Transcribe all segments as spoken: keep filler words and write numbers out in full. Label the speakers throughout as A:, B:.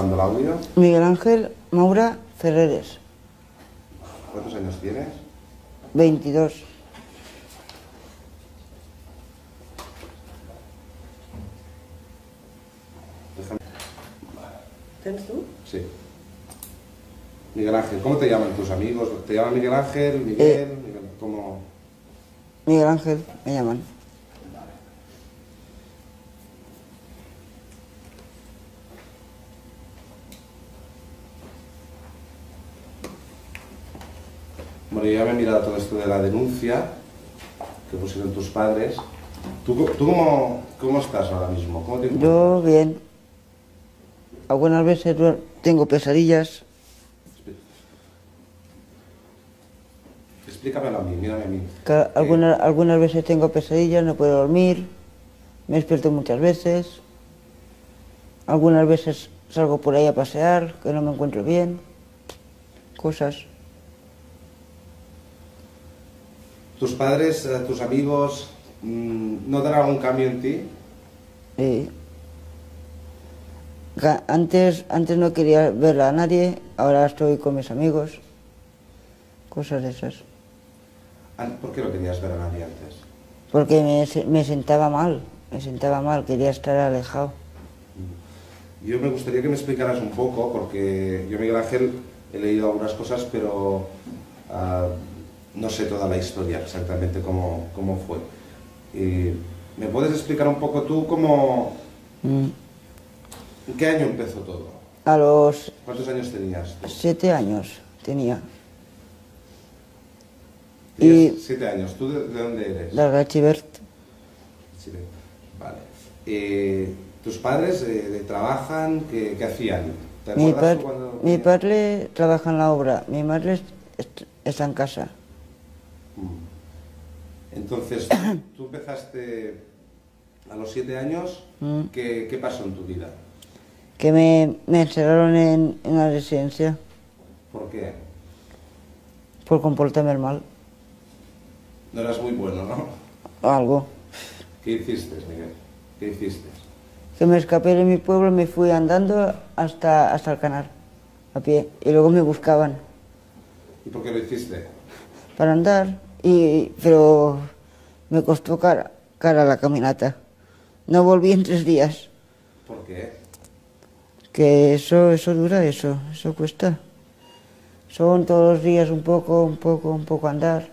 A: grabando el audio?
B: Miguel Ángel Maura Ferreres.
A: ¿Cuántos años tienes?
B: veintidós.
A: Déjame.
C: ¿Tienes tú?
A: Sí. Miguel Ángel, ¿cómo te llaman tus amigos? ¿Te llaman Miguel Ángel? ¿Miguel?
B: Eh,
A: Miguel ¿Cómo?
B: Miguel Ángel me llaman.
A: Bueno, yo ya me he mirado todo esto de la denuncia que pusieron tus padres. ¿Tú, tú cómo, cómo estás ahora mismo? ¿Cómo te encuentras?
B: Yo bien. Algunas veces duer- tengo pesadillas.
A: Explícamelo a mí, mírame a mí.
B: Ca- Algunas, algunas veces tengo pesadillas, no puedo dormir. Me despierto muchas veces. Algunas veces salgo por ahí a pasear, que no me encuentro bien. Cosas.
A: ¿Tus padres, eh, tus amigos, mmm, notan algún cambio en ti?
B: Sí. Ga- Antes, antes no quería ver a nadie, ahora estoy con mis amigos. Cosas de esas.
A: An- ¿Por qué no querías ver a nadie antes?
B: Porque me, se- me sentaba mal, me sentaba mal, quería estar alejado.
A: Yo me gustaría que me explicaras un poco, porque yo, Miguel Ángel, he leído algunas cosas, pero ah, no sé toda la historia exactamente cómo, cómo fue. Y ¿me puedes explicar un poco tú cómo...
B: Mm.
A: ¿En qué año empezó todo?
B: A los
A: ¿Cuántos años tenías tú?
B: siete años tenía.
A: Tenías
B: Y-
A: siete años. ¿Tú de, de dónde eres?
B: De Argachivert.
A: Chile. Vale. Eh, ¿Tus padres eh, trabajan? ¿Qué, qué hacían? ¿Te
B: Mi,
A: acuerdas
B: par-
A: tú cuando
B: mi
A: tenías-
B: padre trabaja en la obra, mi madre est- est- está en casa.
A: Mm. Entonces, tú empezaste a los siete años.
B: Mm.
A: ¿Qué, qué pasó en tu vida?
B: Que me, me encerraron en, en la residencia
A: ¿Por qué?
B: por comportarme mal.
A: No eras muy bueno, ¿no?
B: Algo.
A: ¿Qué hiciste, Miguel? ¿Qué hiciste?
B: Que me escapé de mi pueblo, me fui andando hasta, hasta el canal, a pie. Y luego me buscaban
A: ¿Y por qué lo hiciste?
B: para andar, y, pero me costó cara, cara la caminata. No volví en tres días.
A: ¿Por qué?
B: Que eso, eso dura, eso, eso cuesta. Son todos los días un poco, un poco, un poco andar.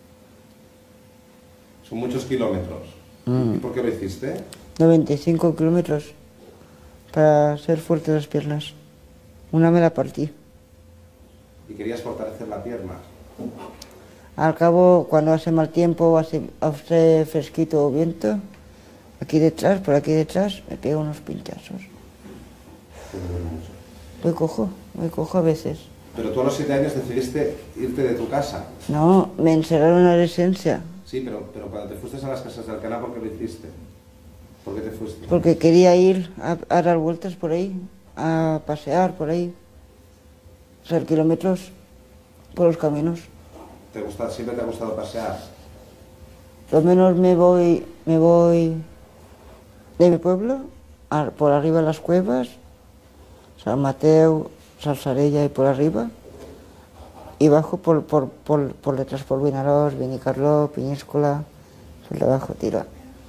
A: Son muchos kilómetros.
B: Mm.
A: ¿Y por qué lo hiciste?
B: noventa y cinco kilómetros para ser fuerte las piernas. Una me la partí.
A: ¿Y querías fortalecer la pierna?
B: Al cabo, cuando hace mal tiempo, hace, hace fresquito o viento, aquí detrás, por aquí detrás, me pego unos pinchazos.
A: Te duele mucho.
B: Me cojo, me cojo a veces.
A: Pero tú a los siete años decidiste irte de tu casa.
B: No, me encerraron en la residencia,
A: Sí, pero, pero cuando te fuiste a las casas de Alcalá, ¿por qué lo hiciste? ¿Por qué te fuiste?
B: porque quería ir a, a dar vueltas por ahí, a pasear por ahí, hacer kilómetros por los caminos.
A: ¿Te gusta, ¿Siempre te ha gustado pasear?
B: Lo menos me voy, me voy de mi pueblo, a- por arriba de las cuevas, San Mateo, Salsarella y por arriba, y bajo por, por, por, por detrás por Vinaròs, Benicarló, Piñíscola, por debajo tira.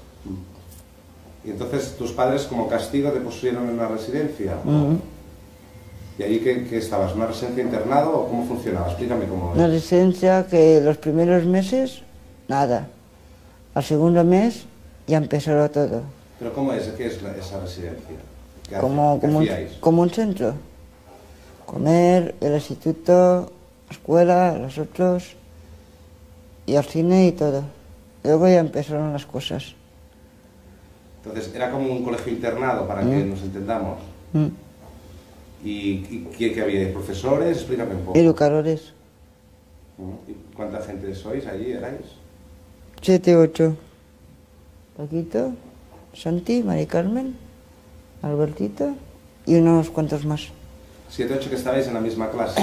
A: Y entonces tus padres como castigo te pusieron en una residencia.
B: Mm.
A: ¿Y ahí qué, qué estabas? ¿Una residencia internado o cómo funcionaba? Explícame cómo
B: Una
A: es.
B: residencia que los primeros meses, nada. Al segundo mes ya empezó todo.
A: ¿Pero cómo es? ¿Qué es la- esa residencia? ¿Qué, hace-
B: Como,
A: qué
B: como, un,
A: hacíais?
B: como un centro. Comer, el instituto, la escuela, los otros, y al cine y todo. Luego ya empezaron las cosas.
A: Entonces era como un colegio internado, para que
B: Mm.
A: nos entendamos.
B: Mm.
A: ¿Y, y qué, qué había? ¿Profesores? Explícame un poco.
B: Educadores.
A: Mm. ¿Y cuánta gente sois allí? ¿Erais?
B: Siete, ocho. Paquito, Santi, Mari Carmen, Albertito y unos cuantos más.
A: Siete, ocho que estabais en la misma clase.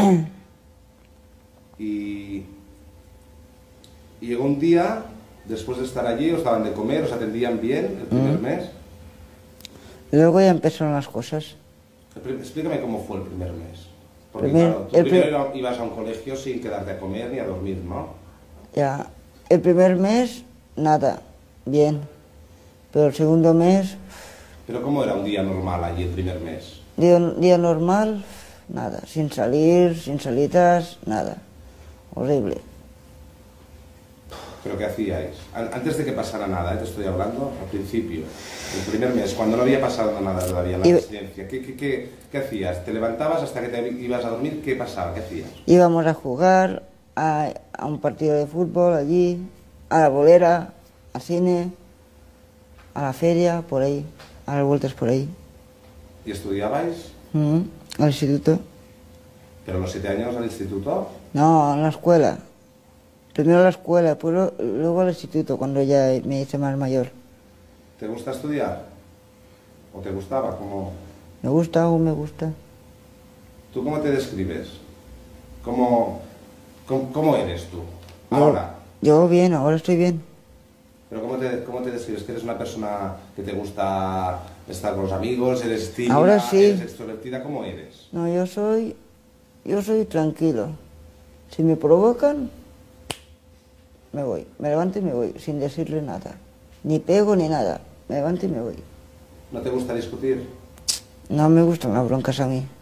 A: y, y llegó un día, después de estar allí, os daban de comer, os atendían bien el primer
B: Mm.
A: mes.
B: Luego ya empezaron las cosas.
A: Explícame cómo fue el primer mes. Porque
B: Primer-
A: claro, tú
B: el
A: primero ibas a un colegio sin quedarte a comer ni a dormir, ¿no?
B: Ya, el primer mes, nada, bien. Pero el segundo mes,
A: Pero ¿cómo era un día normal allí el primer mes?
B: día, día normal, nada. Sin salir, sin salidas, nada. Horrible.
A: ¿Pero qué hacíais? An- Antes de que pasara nada, ¿eh? Te estoy hablando al principio. El primer mes, cuando no había pasado nada todavía en la
B: Y-
A: residencia. ¿Qué, qué, qué, qué hacías? ¿Te levantabas hasta que te ibas a dormir? ¿Qué pasaba? ¿Qué hacías?
B: Íbamos a jugar a, a un partido de fútbol allí, a la bolera, al cine, a la feria, por ahí, a las vueltas por ahí.
A: ¿Y estudiabais?
B: Mm, al instituto.
A: ¿Pero a los siete años al instituto?
B: No, en la escuela. Primero a la escuela, pues lo- luego al instituto, cuando ya me hice más mayor.
A: ¿Te gusta estudiar? ¿O te gustaba? ¿Cómo...
B: ¿Me gusta o me gusta?
A: ¿Tú cómo te describes? ¿Cómo, cómo, cómo eres tú?
B: Yo-
A: Ahora.
B: Yo bien, ahora estoy bien.
A: ¿Pero cómo te, cómo te describes? ¿Que eres una persona que te gusta estar con los amigos? ¿Eres tímida?
B: Ahora sí.
A: ¿Eres extrovertida? ¿Cómo eres?
B: No, yo soy, yo soy tranquilo. Si me provocan, me voy. Me levanto y me voy, sin decirle nada. Ni pego ni nada. Me levanto y me voy.
A: ¿No te gusta discutir?
B: No me gustan las broncas a mí.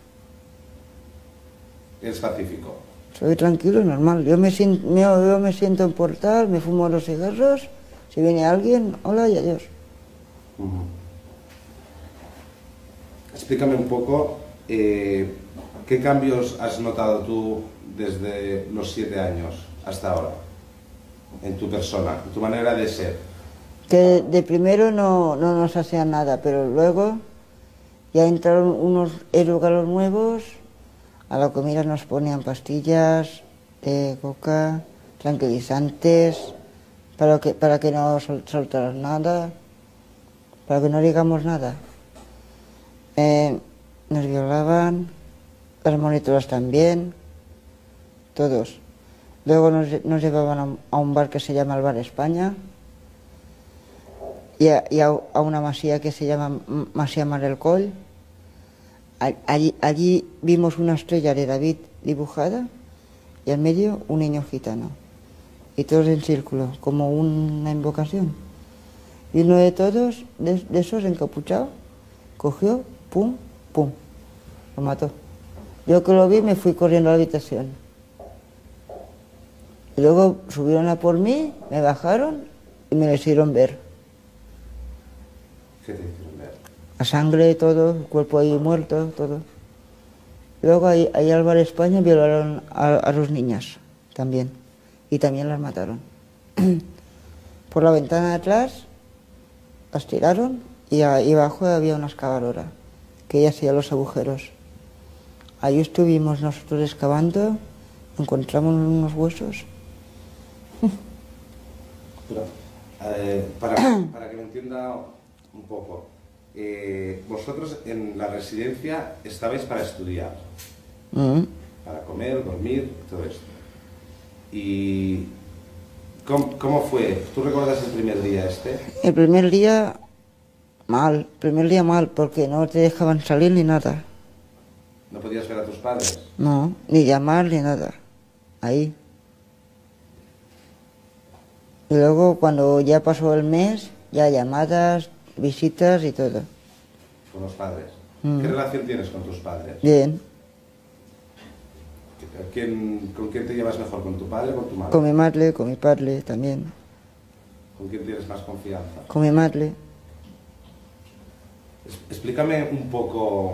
A: ¿Eres pacífico?
B: Soy tranquilo y normal. Yo me, sien- me- yo me siento en portal, me fumo los cigarros. Si viene alguien, hola y adiós.
A: Ujú. Explícame un poco eh, qué cambios has notado tú desde los siete años hasta ahora en tu persona, en tu manera de ser.
B: Que de primero no, no nos hacían nada, pero luego ya entraron unos erugalos nuevos, a la comida nos ponían pastillas de coca, tranquilizantes, para que, para que no sol- soltaran nada, para que no digamos nada. Eh, nos violaban, las monitoras también, todos. Luego nos, nos llevaban a un, a un bar que se llama el Bar España, y a, y a, a una masía que se llama M- Masía Mar del Coll. A- Allí, allí vimos una estrella de David dibujada y al medio un niño gitano. Y todos en círculo, como una invocación. Y uno de todos, de, de esos encapuchados, cogió, pum, pum, lo mató. Yo que lo vi me fui corriendo a la habitación. Y luego subieron a por mí, me bajaron y me lo hicieron ver.
A: ¿Qué te hicieron ver?
B: La sangre, todo, el cuerpo ahí muerto, todo. Luego ahí, ahí al Bar España violaron a, a dos niñas también. Y también las mataron. Por la ventana de atrás las tiraron y ahí abajo había una excavadora que ella hacía los agujeros. Ahí estuvimos nosotros excavando, encontramos unos huesos.
A: Pero, eh, para, para que lo entienda un poco, eh, vosotros en la residencia estabais para estudiar,
B: Mm.
A: para comer, dormir, todo esto. ¿Y cómo, cómo fue? ¿Tú recuerdas el primer día este?
B: El primer día mal, el primer día mal, porque no te dejaban salir ni nada.
A: ¿No podías ver a tus padres?
B: No, ni llamar ni nada. Ahí. Y luego cuando ya pasó el mes, ya llamadas, visitas y todo.
A: Con los padres.
B: Mm.
A: ¿Qué relación tienes con tus padres?
B: Bien.
A: ¿Quién, ¿Con quién te llevas mejor? ¿Con tu padre o con tu madre?
B: Con mi madre, con mi padre también.
A: ¿Con quién tienes más confianza?
B: Con mi madre.
A: Es- Explícame un poco,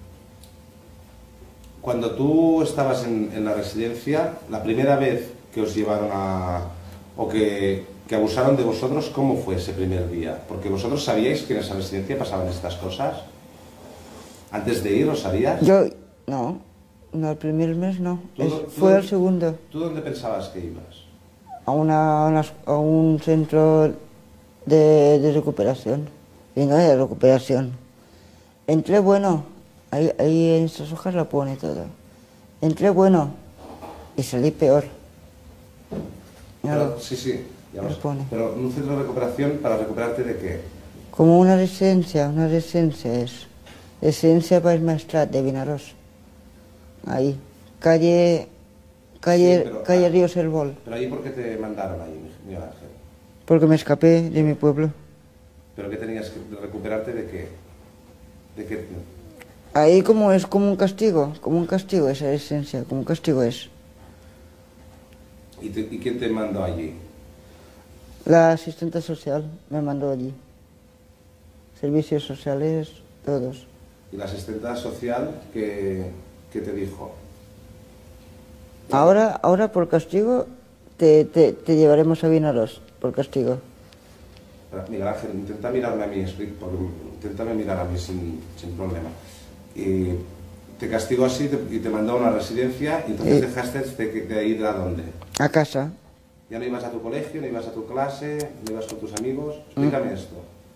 A: cuando tú estabas en, en la residencia, la primera vez que os llevaron a, o que, que abusaron de vosotros, ¿cómo fue ese primer día? Porque vosotros sabíais que en esa residencia pasaban estas cosas. ¿Antes de ir lo sabías?
B: Yo, no, no, el primer mes no.
A: ¿Tú-
B: Es-
A: tú-
B: fue el segundo.
A: ¿Tú dónde pensabas que ibas?
B: A, una, a unas- a un centro de, de recuperación. Y no de recuperación. Entré bueno, ahí, ahí en estas hojas lo pone todo. Entré bueno y salí peor. Ya
A: Pero-
B: lo-
A: sí, sí, ya lo
B: lo
A: sé.
B: pone.
A: Pero un centro de recuperación, ¿para recuperarte de qué?
B: Como una residencia, una residencia es. Residencia País Maestrat de Vinaròs. Ahí. Calle, calle,
A: Sí, pero-
B: calle Río Servol.
A: Pero ahí, ¿por qué te mandaron ahí, Miguel Ángel?
B: Porque me escapé de mi pueblo.
A: ¿Pero qué tenías que recuperarte de qué? ¿De qué?
B: Ahí como es como un castigo, como un castigo esa residencia, como un castigo es.
A: ¿Y, te- y quién te mandó allí?
B: La asistente social me mandó allí. Servicios sociales, todos.
A: ¿Y la asistenta social qué, qué te dijo?
B: Ahora, ahora por castigo te, te, te llevaremos a Vinaròs, por castigo.
A: Espera, Miguel Ángel, intenta mirarme a mí, explica, porque inténtame mirar a mí sin, sin problema. Y te castigó así te- y te mandó a una residencia y entonces
B: Eh.
A: dejaste de, de ir a dónde?
B: A casa.
A: Ya no ibas a tu colegio, no ibas a tu clase, no ibas con tus amigos. Explícame esto.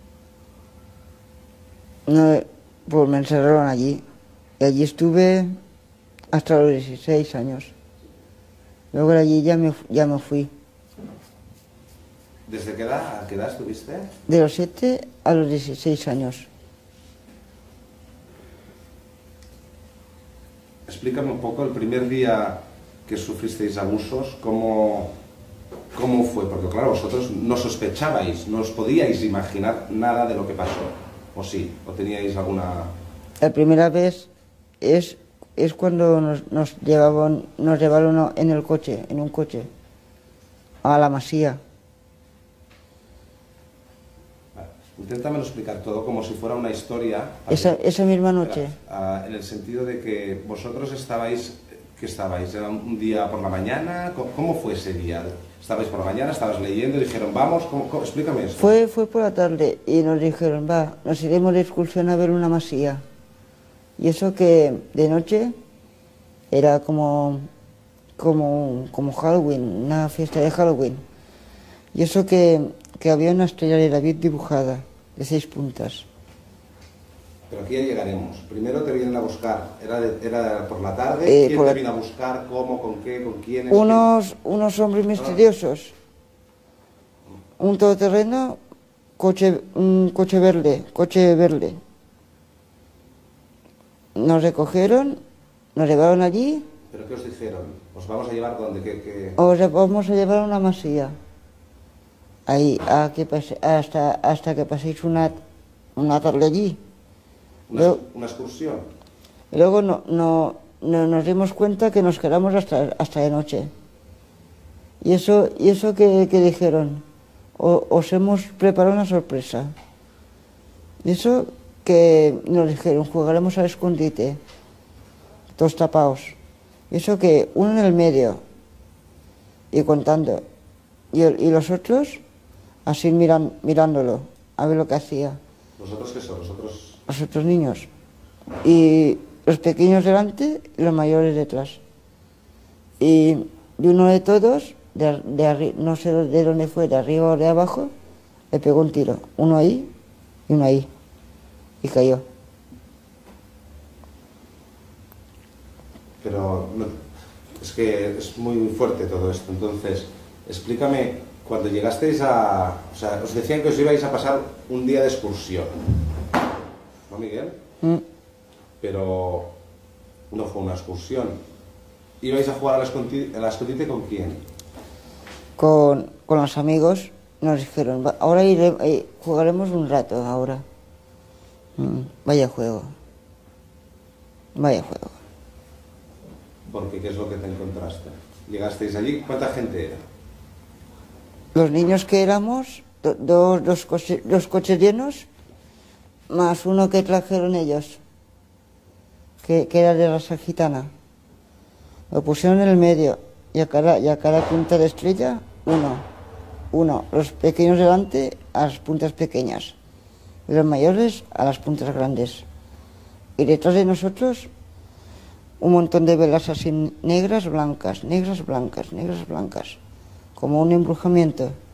B: No, pues me encerraron allí. Y allí estuve hasta los dieciséis años. Luego de allí ya me, fu- ya me fui.
A: ¿Desde qué edad, a qué edad estuviste?
B: De los siete a los dieciséis años.
A: Explícame un poco el primer día que sufristeis abusos, cómo, cómo fue, porque claro, vosotros no sospechabais, no os podíais imaginar nada de lo que pasó, o sí, o teníais alguna...
B: La primera vez es, es cuando nos, nos llevaban, nos llevaron en el coche, en un coche, a la Masía.
A: Vale, inténtamelo explicar todo como si fuera una historia.
B: Esa, esa misma
A: Espera,
B: noche.
A: ah, en el sentido de que vosotros estabais, ¿qué estabais? ¿Era un día por la mañana? ¿Cómo, cómo fue ese día? ¿Estabais por la mañana? ¿Estabas leyendo? ¿Dijeron, vamos? ¿Cómo, cómo? Explícame esto.
B: Fue, fue por la tarde y nos dijeron, va, nos iremos de excursión a ver una masía. Y eso que de noche era como, como, como Halloween, una fiesta de Halloween. Y eso que, que había una estrella de David dibujada, de seis puntas.
A: Pero aquí ya llegaremos. Primero te vienen a buscar. ¿Era, de- era por la tarde?
B: Eh,
A: ¿Quién
B: por
A: te
B: la-
A: viene a buscar? ¿Cómo? ¿Con qué? ¿Con quiénes?
B: Unos, unos hombres misteriosos, un todoterreno, coche, un coche verde, coche verde. Nos recogieron, nos llevaron allí,
A: ¿Pero qué os dijeron? ¿Os vamos a llevar dónde? ¿Qué, qué?
B: os vamos a llevar a una masía. Ahí, a que pase- hasta, hasta que paséis una, una tarde allí.
A: Una,
B: Luego,
A: una excursión?
B: y luego no, no, no- nos dimos cuenta que nos quedamos hasta, hasta de noche. Y eso, y eso que, que dijeron, o- os hemos preparado una sorpresa. Y eso que nos dijeron, jugaremos al escondite, todos tapados. Y eso que uno en el medio, y contando, y, el- y los otros así miran, mirándolo, a ver lo que hacía,
A: ¿Vosotros qué son? ¿Vosotros?
B: los otros niños. Y los pequeños delante y los mayores detrás. Y, y uno de todos, de, de arri- no sé de dónde fue, de arriba o de abajo, le pegó un tiro. Uno ahí y uno ahí. Y cayó.
A: Pero no- es que es muy fuerte todo esto. Entonces, explícame, cuando llegasteis a... O sea, os decían que os ibais a pasar un día de excursión. ¿No, Miguel?
B: Mm.
A: Pero no fue una excursión. ¿Ibais a jugar al escondi- al escondite con quién?
B: Con, con los amigos nos dijeron, "Va, ahora iré- eh, jugaremos un rato, ahora. Mm, vaya juego. Vaya juego.
A: Porque ¿qué es lo que te encontraste? Llegasteis allí, ¿cuánta gente era?
B: Los niños que éramos, do- dos, dos, coche- dos coches llenos, más uno que trajeron ellos, que, que era de raza gitana. Lo pusieron en el medio y a cada, y a cada punta de estrella, uno. Uno, los pequeños delante a las puntas pequeñas y los mayores a las puntas grandes. Y detrás de nosotros un montón de velas así negras, blancas, negras, blancas, negras, blancas, como un embrujamiento.